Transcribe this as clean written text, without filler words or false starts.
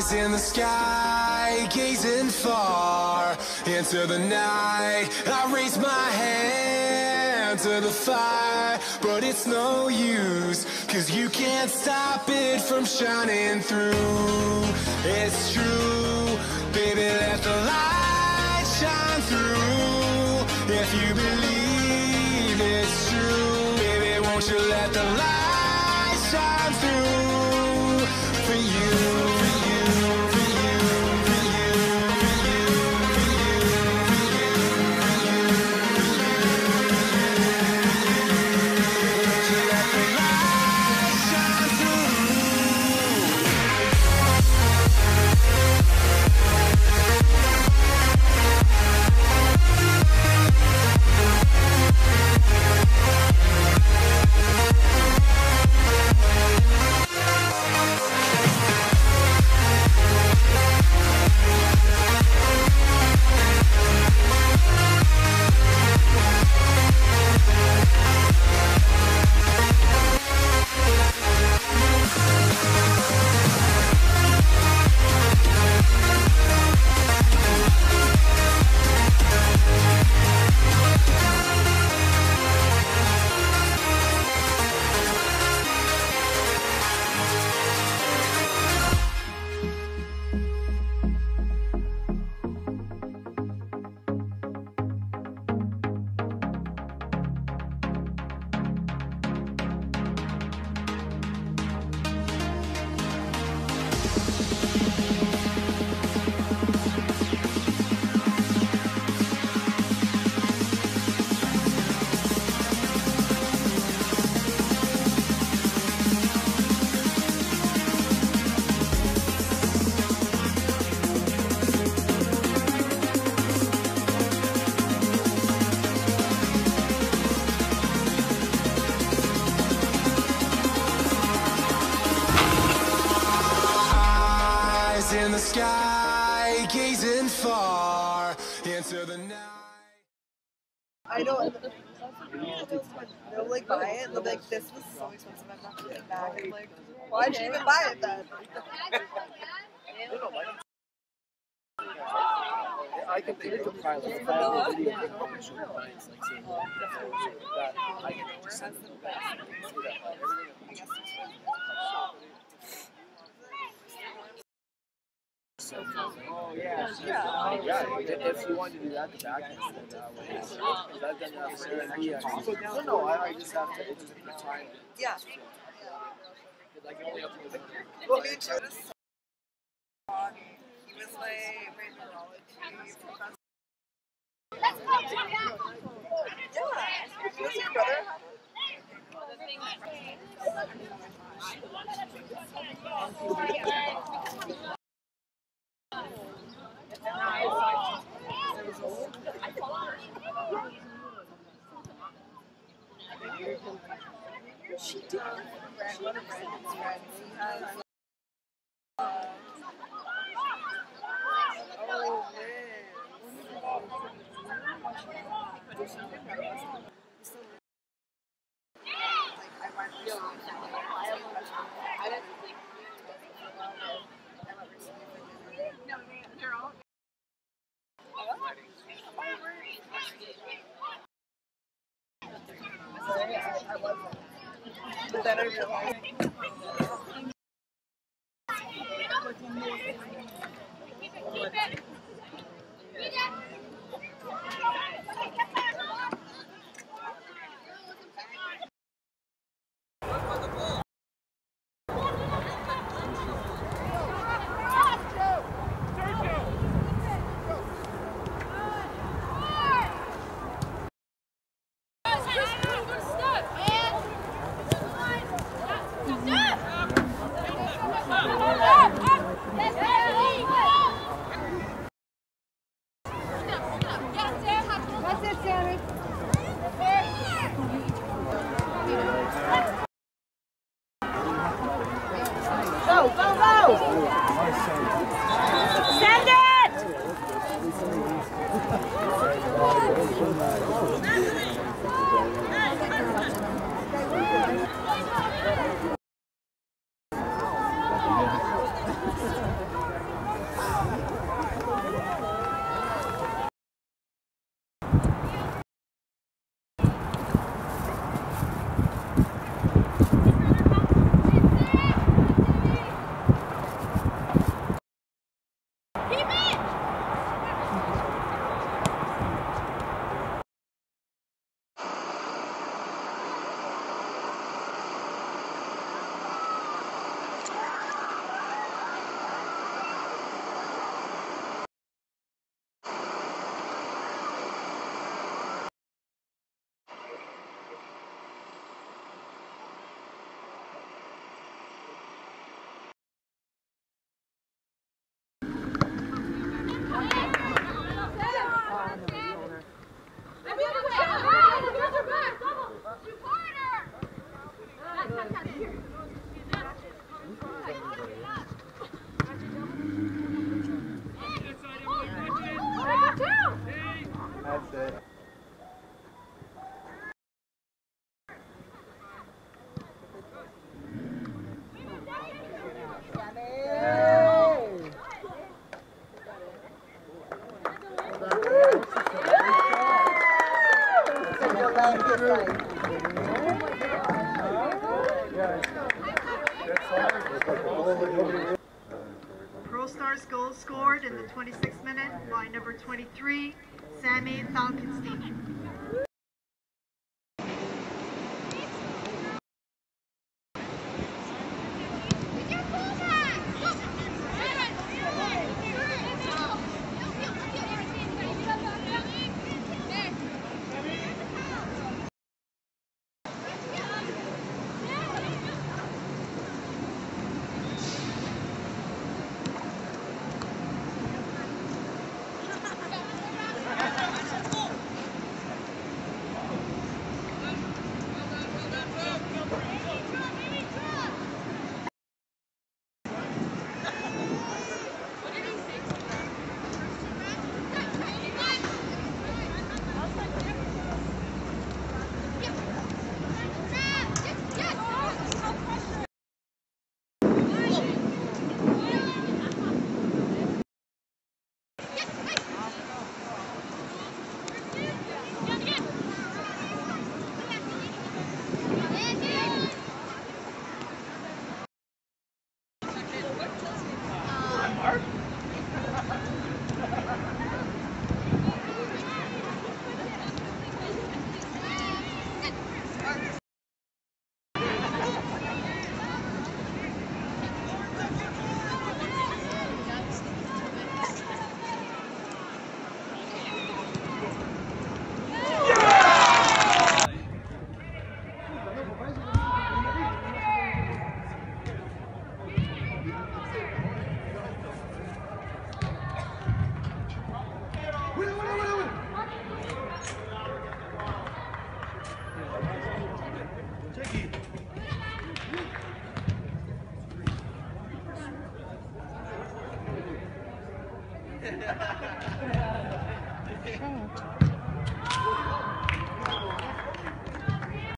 in the sky, gazing far into the night. I raise my hand to the fire, but it's no use, 'cause you can't stop it from shining through. It's true, baby, let the light shine through. If you believe it's true, baby, won't you let the light shine through for you. In the sky, gazing far into the night. I know. They'll like buy it. They'll be like, "This was so expensive. I'm not gonna get it back." I'm like, "Why'd you even buy it then?" I can think of pilots. If I have a video of how much your clients like seeing that, I can just send them the best. Oh yeah. Yeah. If you want to do that, the back end, then no, I just have to. It's just the time. Yeah. Like only up to the. Well, me too. He was my neurology professor. Yeah. Was your brother? She did. One of Brandon's friends. He has. But then I realized. Stop! Pearl Stars goal scored in the 26th minute by number 23, Sammy Falkenstein.